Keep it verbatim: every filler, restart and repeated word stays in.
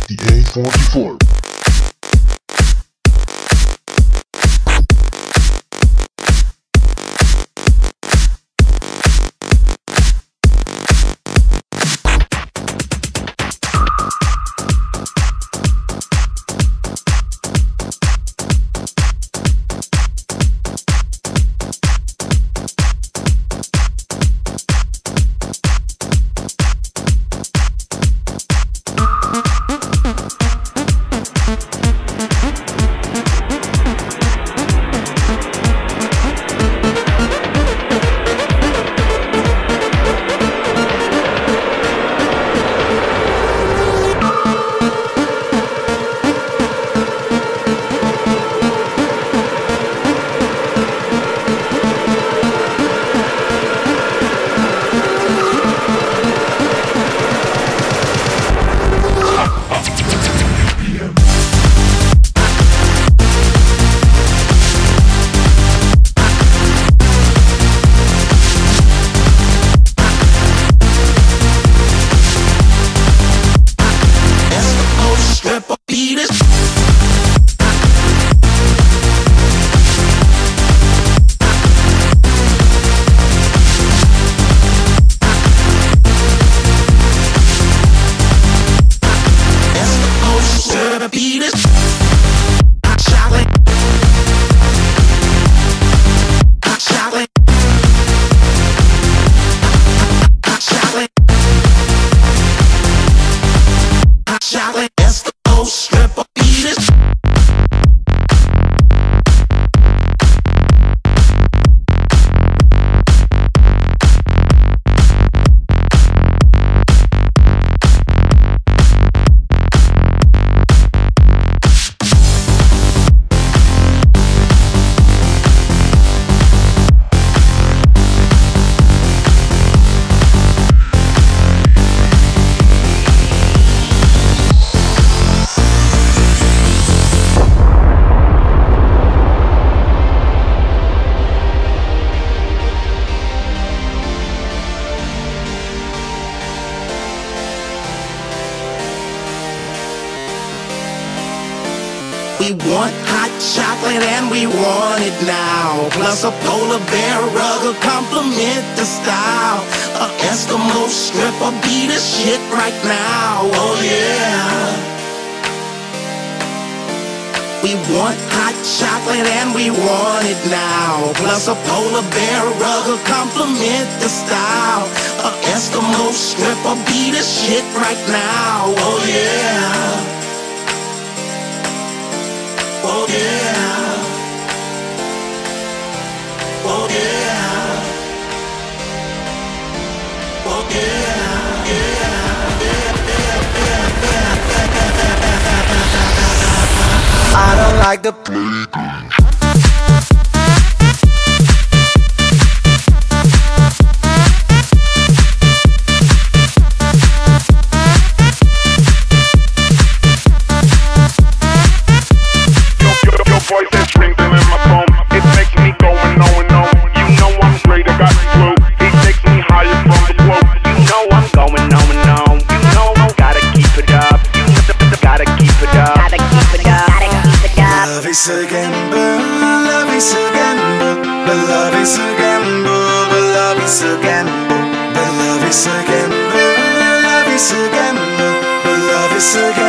the A forty-four. We want hot chocolate and we want it now. Plus a polar bear rug to complement the style. A Eskimo stripper beat the shit right now. Oh yeah. We want hot chocolate and we want it now. Plus a polar bear rug to complement the style. A Eskimo stripper beat the shit right now. Oh yeah. Oh yeah. Oh yeah. Oh yeah. Yeah. I don't like the play. Love is a gamble, love is a gamble, but love is a gamble, but love is a gamble, but love is a gamble, love is a gamble, but love is a gamble.